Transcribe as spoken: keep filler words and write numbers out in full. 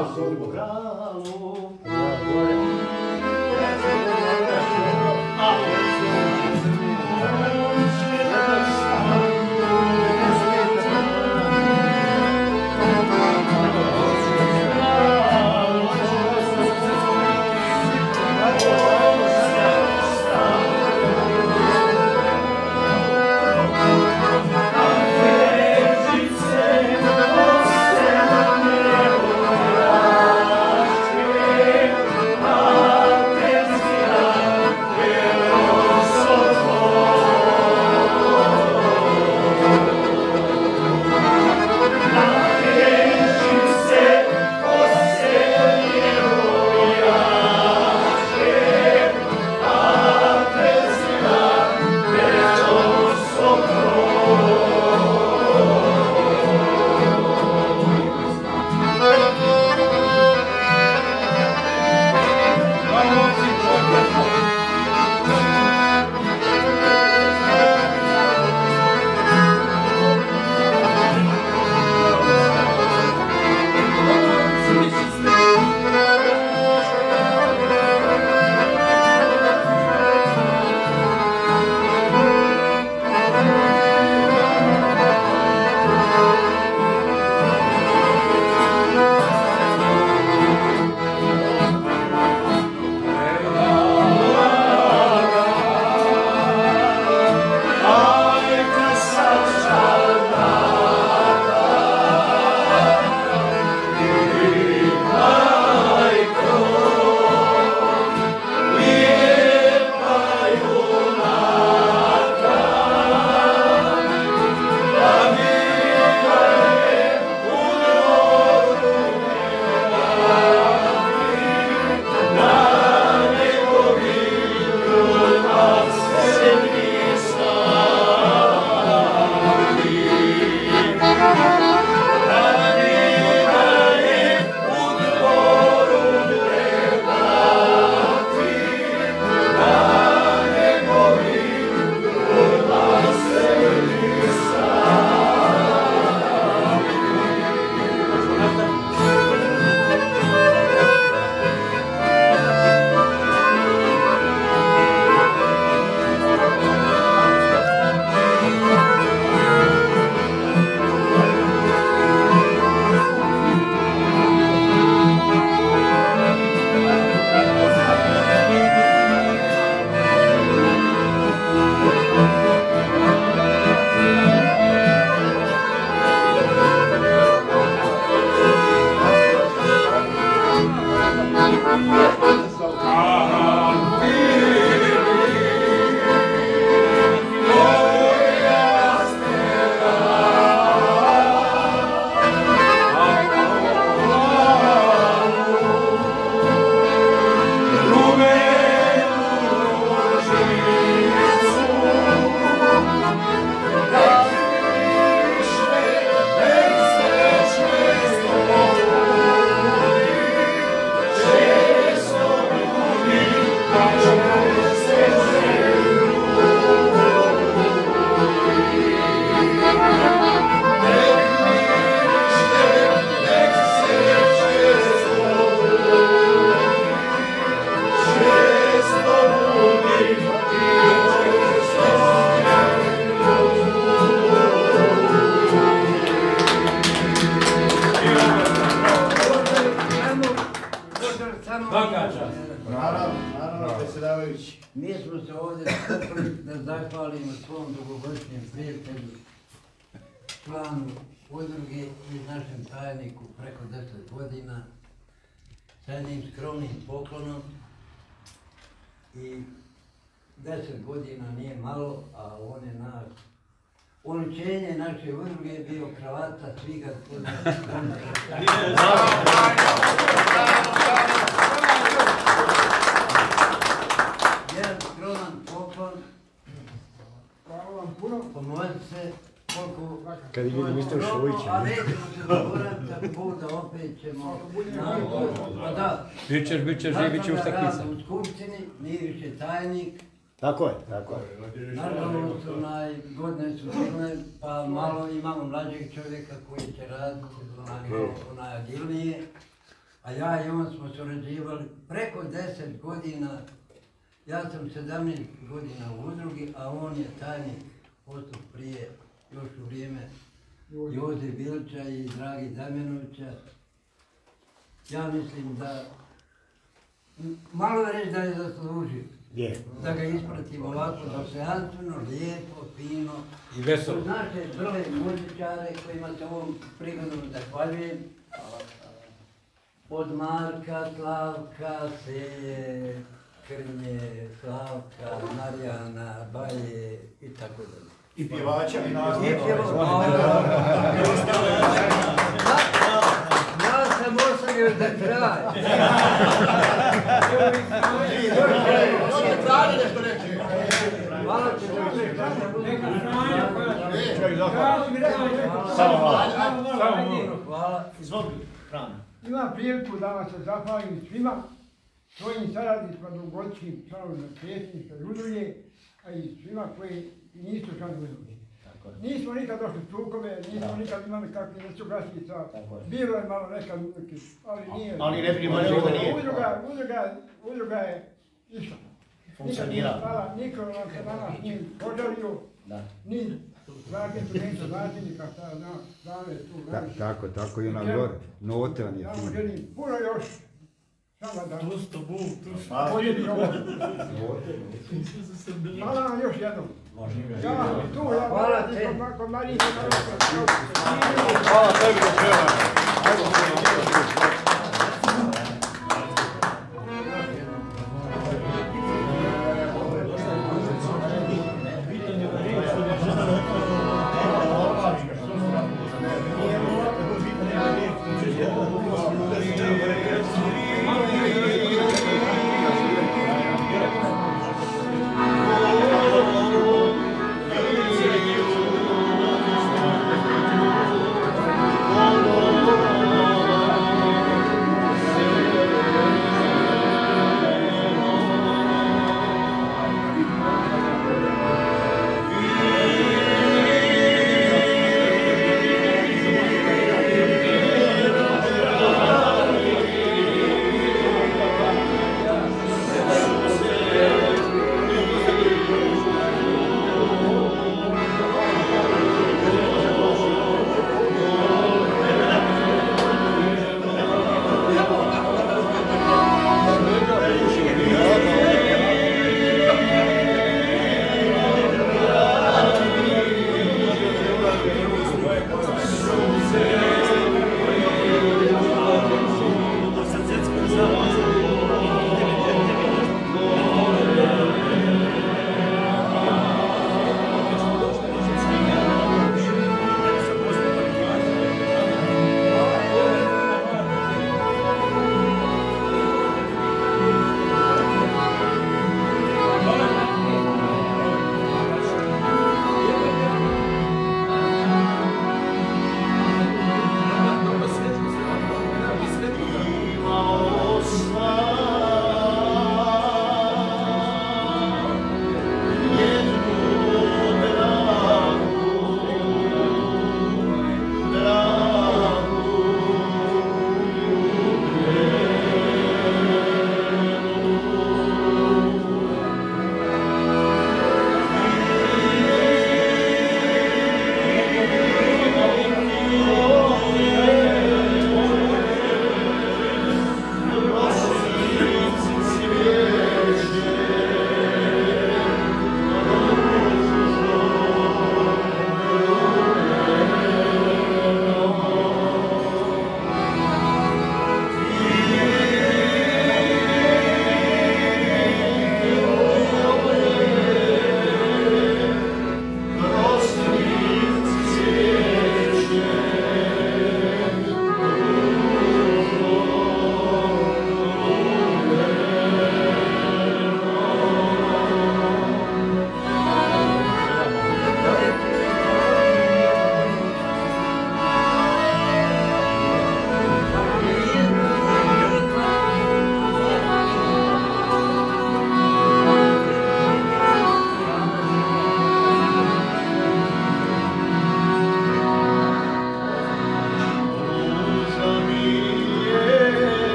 Mi smo se ovdje skupili da zahvalimo svom dugogodišnjem prijatelju, članu udruge i našem tajniku preko deset godina sa jednim skromnim poklonom. I deset godina nije malo, a on je naš oličenje naše udruge je bio kravata sviga gospodina. Jedan skroman poklon. Hvala vam puno. Pomozite se koliko... Kad je vidim isto Šovića. A nećemo se zaboraviti, tako Bog da opet ćemo... Pa da. Bićeš, bićeš, živit će u staknica. U skupštini, nije više tajnik. Tako je, tako je. Nažalost, godine su silne, pa malo imamo mlađeg čovjeka koji će raditi, onaj malo onaj agilnije. A ja i on smo surađivali preko deset godina. Ja sam sedamnaest godina u udrugi, a on je tajnik postao prije, još u vrijeme Joze Bilića i Dragi Damjanovića. Ja mislim da, malo je reći da je zaslužio. Je. Da ga ispratimo ovako dostojanstveno, lijepo, fino. I veselo. Uz naše brle muzičare kojima se ovom prigodom zahvaljujem. Od Marka, Slavka, Selje, Krnje, Slavka, Marijana, Baje i tako dalje. I pjevača i I nastavnika. pjevača. Ja sam ostavio za kraj. Hvala ti za sve. Samo malo. Hvala. Izvoli, Frano. Imam priliku da vam se zahvalim svima, svojim saradnicima, dugogodišnjim članovima predsjednika i udruge, a i svima koji nisu članovi udruge. Nismo nikad došli sukobe, nismo nikad imali kakve nesuglasica, bilo je malo nekad, ali nije. Ali ne primamo da nije. Udruga, udruga, udruga je išla. Funkcionira. Hvala, niko nam se danas nije požalio, ni Zagin su nešto značenika, šta zna, znave tu. Ta, tako, tako i ona gore. Note vam je Ja vam fino. želim puno još, samo da Tusto, bum, tusto. podijeli ovo. Hvala vam još jednom. Ja vam tu, ja Hvala hvala te. ti kod Marije. Hvala tebi, Žena.